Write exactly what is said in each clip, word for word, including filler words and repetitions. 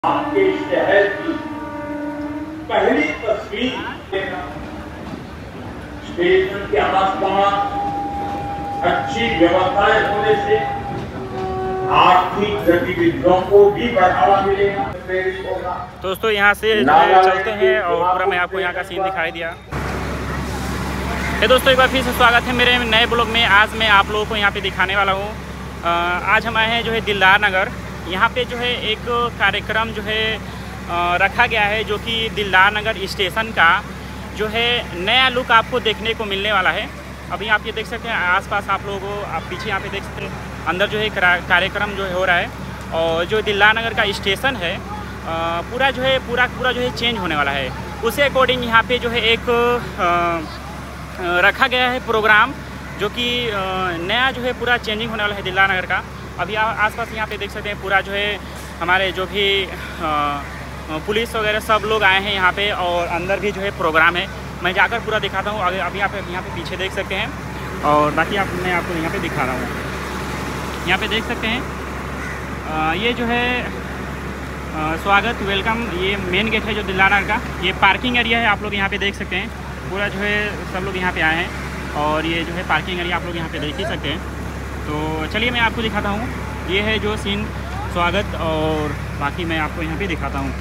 आपके शहर की पहली तस्वीर स्टेशन के आसपास अच्छी व्यवस्थाएं होने से आर्थिक गतिविधियों को भी बढ़ावा मिलेगा। दोस्तों यहाँ से चलते हैं और पूरा मैं आपको यहाँ का सीन दिखाई दिया। ये दोस्तों एक बार फिर से स्वागत है मेरे नए ब्लॉग में। आज मैं आप लोगों को यहाँ पे दिखाने वाला हूँ। आज हम आए हैं जो है दिलदार नगर। यहाँ पे जो है एक कार्यक्रम जो है रखा गया है जो कि दिलदार नगर स्टेशन का जो है नया लुक आपको देखने को मिलने वाला है। अभी आप ये देख सकते हैं आसपास आप लोगों को, आप पीछे यहाँ पे देख सकते हैं अंदर जो है कार्यक्रम जो है हो रहा है। और जो दिलदार नगर का स्टेशन है पूरा जो है पूरा पूरा जो है चेंज होने वाला है। उसी अकॉर्डिंग यहाँ पे जो है एक रखा गया है प्रोग्राम जो कि नया जो है पूरा चेंजिंग होने वाला है दिलदार नगर का। अभी आसपास यहाँ पे देख सकते हैं पूरा जो है हमारे जो भी पुलिस वगैरह सब लोग आए हैं यहाँ पे और अंदर भी जो है प्रोग्राम है। मैं जाकर पूरा दिखाता हूँ। अभी अभी आप यहाँ पे पीछे देख सकते हैं और बाकी आप मैं आपको यहाँ पे दिखा रहा हूँ। यहाँ पे देख सकते हैं आ, ये जो है आ, स्वागत वेलकम, ये मेन गेट है जो दिलदार नगर का। ये पार्किंग एरिया है, आप लोग यहाँ पे देख सकते हैं। पूरा जो है सब लोग यहाँ पे आए हैं और ये जो है पार्किंग एरिया आप लोग यहाँ पे देख ही सकते हैं। तो चलिए मैं आपको दिखाता हूँ। ये है जो सीन स्वागत और बाकी मैं आपको यहाँ पे दिखाता हूँ।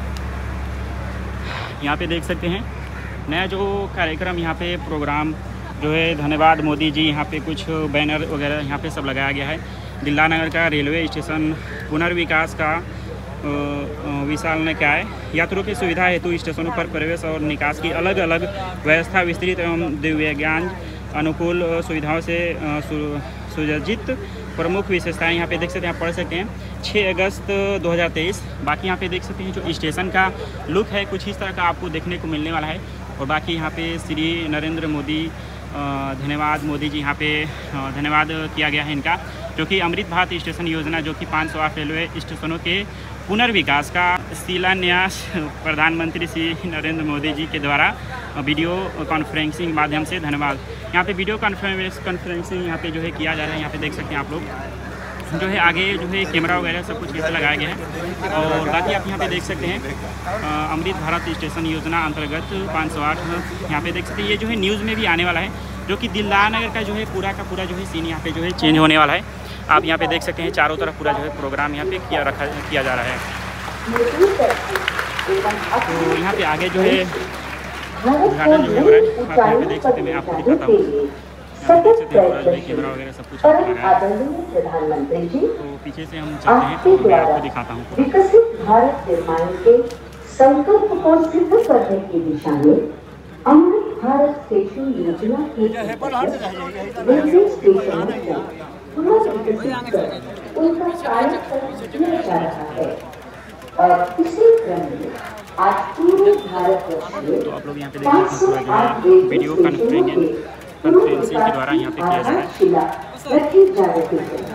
यहाँ पे देख सकते हैं नया जो कार्यक्रम यहाँ पे प्रोग्राम जो है धन्यवाद मोदी जी, यहाँ पे कुछ बैनर वगैरह यहाँ पे सब लगाया गया है। दिलदार नगर का रेलवे स्टेशन पुनर्विकास का विशाल ने क्या है यात्रियों की सुविधा हेतु स्टेशनों पर प्रवेश और निकास की अलग अलग व्यवस्था विस्तृत एवं दिव्यांग अनुकूल सुविधाओं से सुसज्जित प्रमुख विशेषताएं यहाँ पे देख सकते हैं, आप पढ़ सकते हैं। छह अगस्त दो हज़ार तेईस। बाकी यहाँ पे देख सकते हैं जो स्टेशन का लुक है कुछ इस तरह का आपको देखने को मिलने वाला है। और बाकी यहाँ पे श्री नरेंद्र मोदी धन्यवाद मोदी जी यहाँ पे धन्यवाद किया गया है इनका, जो कि अमृत भारत स्टेशन योजना जो कि पाँच सौ आठ रेलवे स्टेशनों के पुनर्विकास का शिलान्यास प्रधानमंत्री श्री नरेंद्र मोदी जी के द्वारा वीडियो कॉन्फ्रेंसिंग माध्यम से धन्यवाद। यहाँ पे वीडियो कॉन्फ्रेंस कॉन्फ्रेंसिंग यहाँ पे जो है किया जा रहा है। यहाँ पे देख सकते हैं आप लोग जो है आगे जो है कैमरा वगैरह सब कुछ यहाँ लगाया गया है। और बाकी आप यहाँ पे देख सकते हैं अमृत भारत स्टेशन योजना अंतर्गत पाँच सौ आठ यहाँ पे देख सकते हैं। ये जो है न्यूज़ में भी आने वाला है जो कि दिलदार नगर का जो है पूरा का पूरा जो है सीन यहाँ पे जो है चेंज होने वाला है। आप यहाँ पे देख सकते हैं चारों तरफ पूरा जो है प्रोग्राम यहाँ पे किया रखा किया जा रहा है। तो यहाँ पे आगे जो है उद्घाटन जो है हो रहा है, आप यहाँ पे देख सकते हैं। मैं आपको दिखाता हूँ। यहाँ पे देख सकते हैं पूरा जो है कैमरा वगैरह सब कुछ लगा है। तो पीछे से हम चलते हैं तो मैं आपको दिखाता हूँ। विकसित भारत निर्माण के संकल्प को सिद्ध करने की दिशा में अमृत भारत स्टेशन योजना के रेलवे स्टेशनों को पुनर्विकसित कर उनका कार्यक्रम किया जा रहा है। और इसी क्रम में आज पूरे भारतवर्ष में पाँच सौ आठ वीडियो कॉन्फ्रेंसिंग कॉन्फ्रेंसिंग के द्वारा यहाँ पे किया जा रहा है। रखी जा रही है।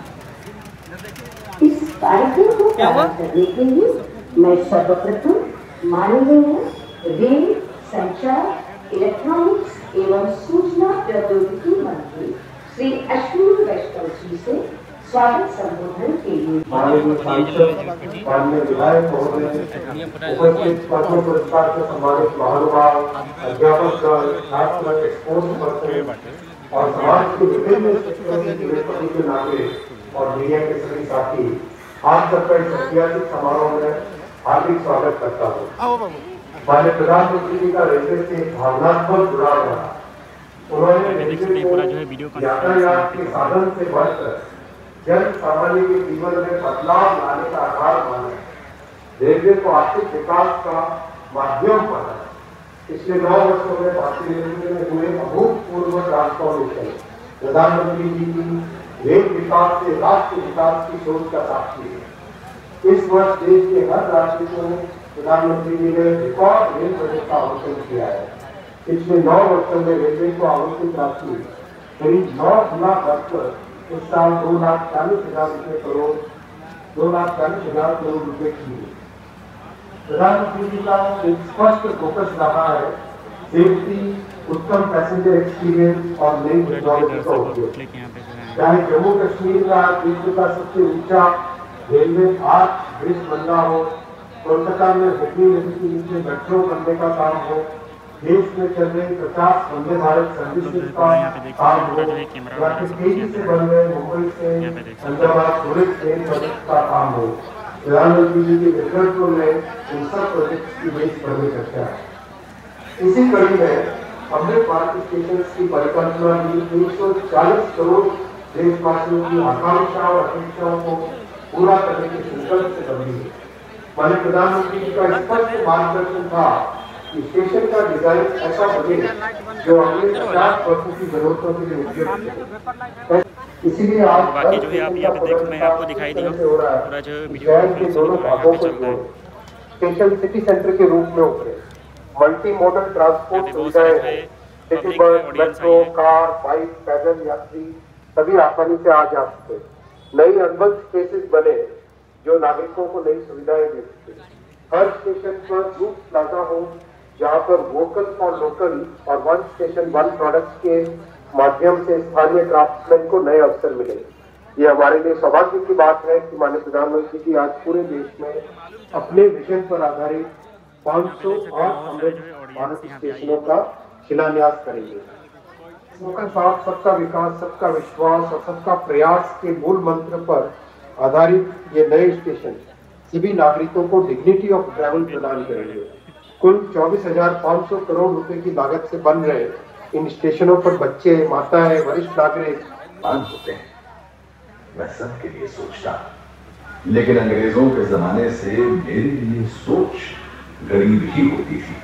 इस कार्यक्रम को प्रारंभ करने के लिए मैं सर्वप्रथम माननीय रेल संचार इलेक्ट्रॉनिक्स एवं सूचना प्रौद्योगिकी मंत्री श्री अश्विनी वैष्णव जी से स्वागत संबोधन के लिए माननीय सांसद माननीय विधायक महोदय, उपस्थित पद्म पुरस्कार से सम्मानित महानुभाव, अध्यापक, छात्र, स्पोर्ट्स पर्सन और समाज के विभिन्न क्षेत्रों से जुड़े सभी के नाते और मीडिया के सभी साथी, आप सबका इस ऐतिहासिक समारोह में हार्दिक स्वागत करता हूँ। माननीय प्रधानमंत्री जी का रेलवे से भावनात्मक जुड़ाव रहा। उन्होंने रेलवे को यातायात के साधन से बढ़कर जन सामान्य के जीवन में बदलाव लाने का आधार माना, रेलवे को आर्थिक विकास का माध्यम माना। पिछले नौ वर्षों में भारतीय रेलवे में हुए अभूतपूर्व ट्रांसफॉर्मेशन प्रधानमंत्री जी की रेल विकास से राष्ट्र विकास की सोच का साक्षी है। इस वर्ष देश के हर राज्य में प्रधानमंत्री जी ने रिकॉर्ड रेल बजट का आवंटन किया है। पिछले नौ वर्षों में रेलवे को आवंटित राशि करीब नौ गुना बढ़कर इस साल दो लाख चालीस हजार रुपये करोड़ दो लाख चालीस हजार करोड़ रुपए की। प्रधानमंत्री जी का एक स्पष्ट फोकस रहा है सेफ्टी, उत्तम पैसेंजर एक्सपीरियंस और नई टेक्नोलॉजी का उपयोग। चाहे जम्मू कश्मीर का विश्व का सबसे ऊंचा रेलवे आर्च ब्रिज बनना हो, कोलकाता में हुगली नदी के नीचे मेट्रो बनने का काम हो, देश में चल रहे पचास वंदे भारत सर्विसेज का काम हो, या फिर तेजी से बन रहे मुंबई से अहमदाबाद बुलेट ट्रेन प्रोजेक्ट का काम हो, प्रधानमंत्री जी के नेतृत्व में इन सब प्रोजेक्ट की देश भर में चर्चा है। इसी कड़ी में अमृत भारत स्टेशन की परिकल्पना भी एक सौ चालीस करोड़ देशवासियों की आकांक्षा और अपेक्षाओं को पूरा करने के संकल्प से बनी है। माननीय प्रधानमंत्री जी का स्पष्ट मार्गदर्शन था कि स्टेशन का डिजाइन ऐसा बने जो अगले पचास वर्षों की जरूरतों के लिए उपयुक्त है। इसीलिए आज बाकी जो है आप यहाँ पे देख मैं आपको दिखाई दिया पूरा जो वीडियो दोनों भागों को जोड़े स्टेशन सिटी सेंटर के रूप में उभरे, मल्टी मॉडल ट्रांसपोर्ट सुविधाएं, city bus, metro, car, bike, पैदल यात्री सभी आसानी से आ जा सकते। नई अर्बन स्पेसेस बने जो नागरिकों को नई सुविधाएं दे सके। हर स्टेशन पर रूफ प्लाजा हो जहां पर वोकल फॉर लोकल और वन स्टेशन वन प्रोडक्ट्स के माध्यम से स्थानीय क्राफ्ट्समैन को नए अवसर मिले। ये हमारे लिए सौभाग्य की बात है कि माननीय प्रधानमंत्री जी आज पूरे देश में अपने विजन पर आधारित पाँच सौ और अमृत भारत स्टेशनों का शिलान्यास करेंगे। सबका साथ, सबका विकास, सबका विश्वास और सबका प्रयास के मूल मंत्र पर आधारित ये नए स्टेशन सभी नागरिकों को डिग्निटी ऑफ ट्रैवल प्रदान करेंगे। कुल चौबीस हजार पाँच सौ करोड़ रुपए की लागत से बन रहे इन स्टेशनों पर बच्चे, माताएं, वरिष्ठ नागरिक मान होते हैं। मैं सबके लिए सोचता, लेकिन अंग्रेजों के जमाने से मेरे लिए सोच गरीब ही होती थी।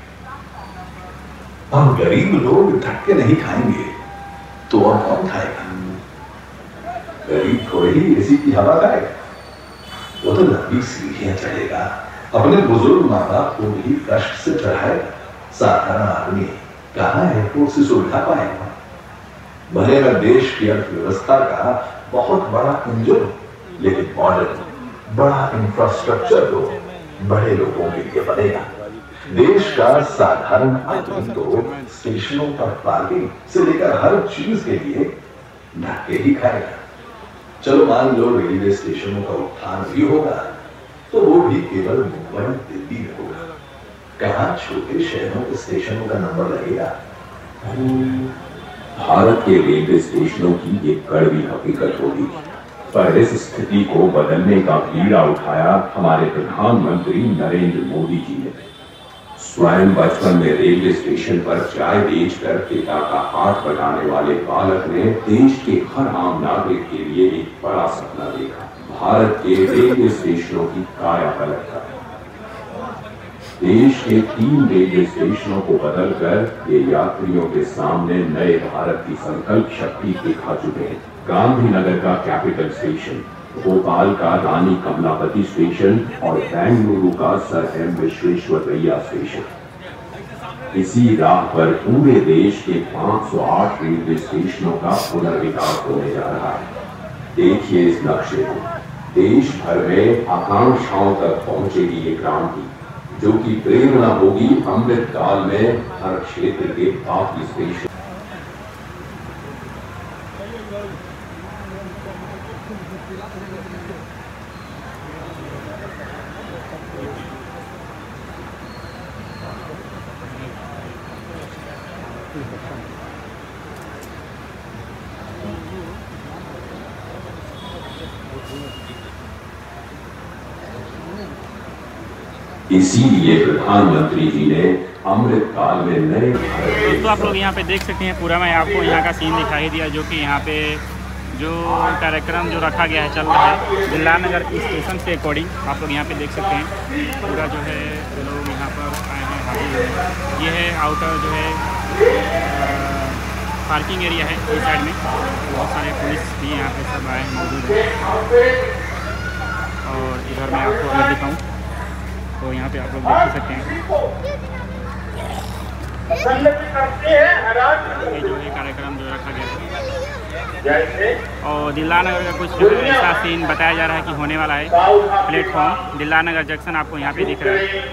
अब गरीब लोग धक्के नहीं खाएंगे तो और कौन खाएगा? गरीब थोड़े ही एसी की हवा खाएगा, वो तो लंबी सीढ़ियां चढ़ेगा, अपने बुजुर्ग माँ बाप को भी कष्ट से चढ़ाएगा। साधारण आदमी कहाँ एयरपोर्ट से सुविधा पाएगा? भले मैं देश की अर्थव्यवस्था का बहुत बड़ा इंजन, लेकिन मॉडर्न बड़ा इंफ्रास्ट्रक्चर तो बड़े लोगों के लिए बनेगा। देश का साधारण आदमी तो स्टेशनों पर पार्किंग से लेकर हर चीज के लिए धक्के ही खाएगा। चलो मान लो रेलवे स्टेशनों का उत्थान भी होगा तो वो भी केवल मुंबई दिल्ली में होगा। कहाँ छोटे शहरों के स्टेशनों का नंबर लगेगा? भारत के रेलवे स्टेशनों की एक कड़वी हकीकत होगी, पर इस स्थिति को बदलने का बीड़ा उठाया हमारे प्रधानमंत्री नरेंद्र मोदी जी ने। स्वयं बचपन में रेलवे स्टेशन पर चाय बेचकर पिता का हाथ बटाने वाले बालक ने देश के हर आम नागरिक के लिए एक बड़ा सपना देखा, भारत के रेलवे स्टेशनों की काया पलट कर। देश के तीन रेलवे स्टेशनों को बदलकर ये यात्रियों के सामने नए भारत की संकल्प शक्ति दिखा चुके हैं। गांधीनगर का कैपिटल स्टेशन, भोपाल का रानी कमलापति स्टेशन और बेंगलुरु का सर एम विश्वेश्वरैया स्टेशन। इसी राह पर पूरे देश के पाँच सौ आठ रेलवे स्टेशनों का पुनर्विकास होने जा रहा है। देखिए इस नक्शे को, देश भर में आकांक्षाओं तक पहुंचेगी ये क्रांति, जो कि प्रेरणा होगी अमृत काल में हर क्षेत्र के बाकी स्टेशन। इसीलिए प्रधानमंत्री जी ने अमृत काल में नए भारत के दोस्तों आप लोग यहाँ पे देख सकते हैं, पूरा मैं आपको यहाँ का सीन दिखाई दिया, जो कि यहाँ पे जो कार्यक्रम जो रखा गया है चल रहा है दिल्ला नगर स्टेशन से अकॉर्डिंग। आप लोग यहाँ पे देख सकते हैं पूरा जो है लोग यहाँ पर आए हैं हाजिर। ये है आउटर जो है पार्किंग एरिया है, इस साइड में बहुत सारे पुलिस भी यहाँ पे सब आए मौजूद हैं। और इधर मैं आपको अगर दिखाऊँ तो यहाँ पे आप लोग देख सकते हैं ये जो है कार्यक्रम जो रखा गया है। और दिल्ला नगर का कुछ ऐसा सीन बताया जा रहा है कि होने वाला है। प्लेटफॉर्म दिल्ला नगर जंक्शन आपको यहाँ पे दिख रहा है।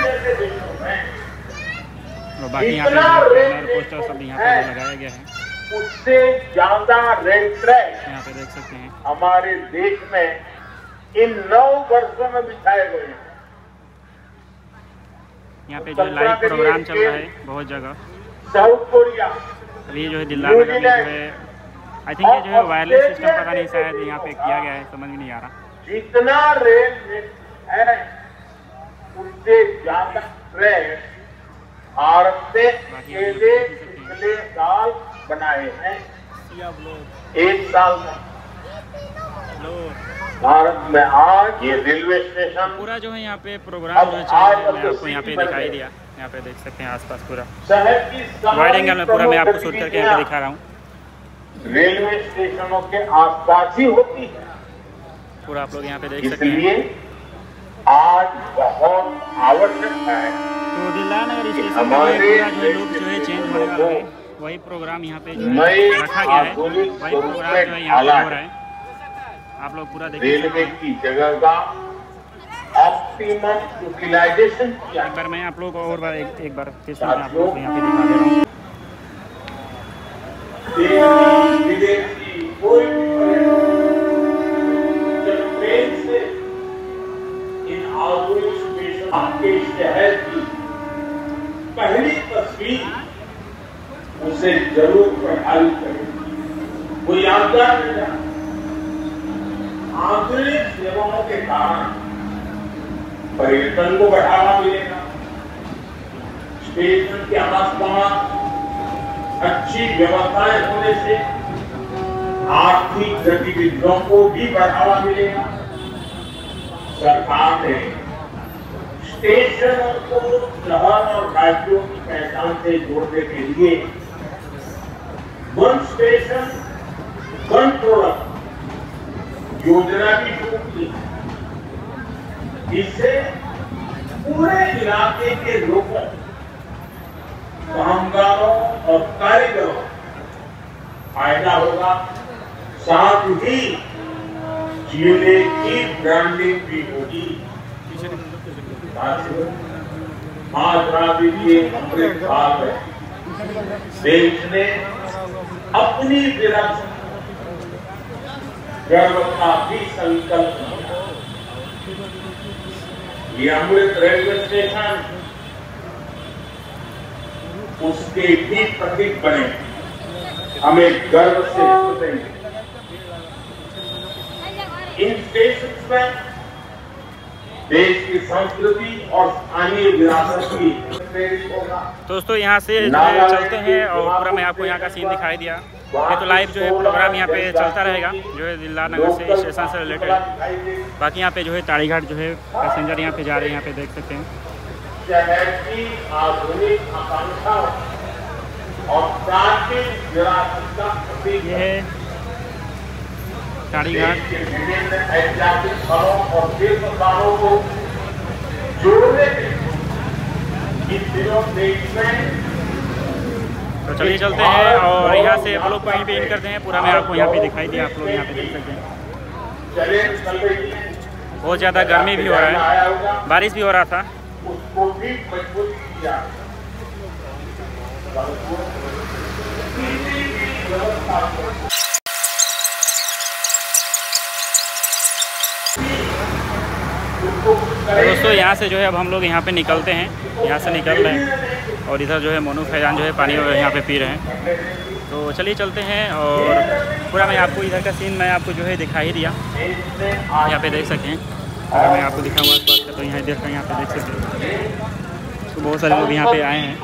और बाकी यहाँ पे पोस्टर सब यहाँ पे लगाया गया है। उससे ज्यादा रेल ट्रैक यहाँ पे देख सकते हैं। हमारे देश में इन नौ वर्षों में बिछाए गए हैं। यहाँ पे जो है लाइव प्रोग्राम चल रहा है बहुत जगह। साउथ कोरिया, अभी जो है दिल्ला नगर में जो है आई थिंक ये जो है वायरलेस सिस्टम पता नहीं शायद यहाँ पे किया गया है, समझ में नहीं आ रहा। जितना रेल है उससे ज्यादा ट्रैक भारत से अकेले पिछले साल बनाए हैं। एक साल में भारत में आज ये रेलवे स्टेशन पूरा जो है यहाँ पे प्रोग्राम जो है चल रहा है, मैं आपको यहाँ पे दिखाई दिया। यहाँ पे देख सकते हैं आसपास पूरा शहर की वाइड एंगल में पूरा मैं आपको शूट करके यहाँ पे दिखा रहा हूँ। रेलवे स्टेशनों के आसपास ही होती है, पूरा आप लोग यहाँ पे देख सकते हैं। इसलिए आज बहुत आवश्यक है तो दिल्ला नगर स्टेशन में पूरा जो है लोग जो है चेंज होने वाला है, वही प्रोग्राम यहाँ पे जो है रखा गया है, वही प्रोग्राम जो है यहाँ पे हो रहा है। आप लोग पूरा देखिए। रेलवे की जगह का ऑप्टिमम यूटिलाइजेशन किया। एक बार मैं आप लोगों को और बार एक, एक बार फिर से आप लोग को यहाँ पे दिखा दे रहा हूँ। देशी विदेशी कोई भी पर्यटक जब ट्रेन से इन आधुनिक स्टेशन आपके शहर की पहली तस्वीर उसे जरूर प्रभावित करेगी। वो यादगार रहेगा। आधुनिक सेवाओं के कारण पर्यटन को बढ़ावा मिलेगा। स्टेशन के आसपास अच्छी व्यवस्थाएं होने से आर्थिक गतिविधियों को भी बढ़ावा मिलेगा। सरकार ने स्टेशनों को शहर और राज्यों की पहचान से जोड़ने के लिए वन स्टेशन वन प्रोडक्ट योजना भी शुरू की। इससे पूरे इलाके के लोगों, कामगारों और कारीगरों फायदा होगा, साथ ही जिले की ब्रांडिंग भी होगी। महात्मा के अमृत काल में देश ने अपनी विरासत गर्व का भी संकल्प किया। ये अमृत रेलवे स्टेशन उसके भी प्रतीक बने, हमें गर्व से बताएंगे। इन स्टेशन पर देश की संस्कृति और स्थानीय विरासत की प्रेरित होगा। दोस्तों यहाँ से जो है चलते हैं और पूरा मैं आपको यहाँ का सीन दिखाई दिया। ये तो लाइव जो है प्रोग्राम यहाँ पे चलता रहेगा जो है दिल्ला नगर से स्टेशन से रिलेटेड। बाकी यहाँ पे जो है ताड़ीघाट जो है पैसेंजर यहाँ पे जा रहे हैं, यहाँ पे देख सकते हैं। शहर की आधुनिक आकांक्षाओं और प्राचीन विरासत का प्रतीक ये है ताड़ीघाट। देश के विभिन्न ऐतिहासिक स्थलों और तीर्थ स्थानों को जोड़ने के इन दिनों देश में तो चलिए चलते हैं और यहाँ से आप लोग को यहीं पे इन करते हैं। पूरा मैं आपको यहाँ पे दिखाई दिया, आप लोग यहाँ पे देख सकते हैं। चले चल रही है। बहुत ज़्यादा गर्मी भी हो रहा है, बारिश भी हो रहा था। उसको भी मजबूत किया। दोस्तों यहाँ से जो है अब हम लोग यहाँ पे निकलते हैं, यहाँ से निकल रहे हैं और इधर जो है मोनू फैजान जो है पानी वगैरह यहाँ पे पी रहे हैं। तो चलिए चलते हैं और पूरा मैं आपको इधर का सीन मैं आपको जो है दिखा ही दिया, यहाँ पे देख सकते हैं। अगर मैं आपको दिखाऊंगा इस बात का तो यहाँ इधर का यहाँ पे देख सकते हैं। तो बहुत सारे लोग यहाँ पे आए हैं।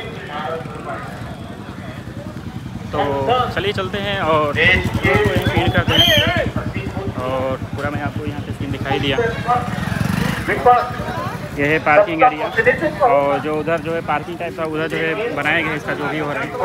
तो चलिए चलते हैं और फीड करते हैं और पूरा मैं आपको यहाँ पे सीन दिखाई दिया। यह है पार्किंग एरिया और जो उधर जो है पार्किंग टाइप का उधर जो है बनाया गया है, इसका जो भी हो रहा है।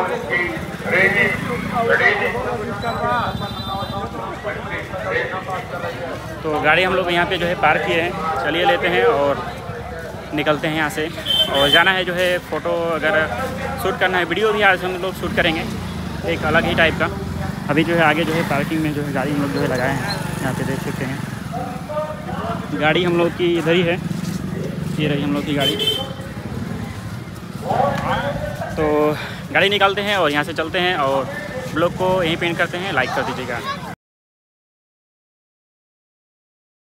तो गाड़ी हम लोग यहाँ पे जो है पार्क किए हैं। चलिए लेते हैं और निकलते हैं यहाँ से और जाना है जो है फ़ोटो अगर शूट करना है, वीडियो भी आज हम लोग शूट करेंगे एक अलग ही टाइप का। अभी जो है आगे जो है पार्किंग में जो है गाड़ी हम लोग जो है लगाए हैं, यहाँ पे देख सकते हैं। गाड़ी हम लोग की इधर ही है, ये रही हम लोग की गाड़ी। तो गाड़ी निकालते हैं और यहाँ से चलते हैं और ब्लॉग को यहीं पे एंड करते हैं, लाइक कर दीजिएगा।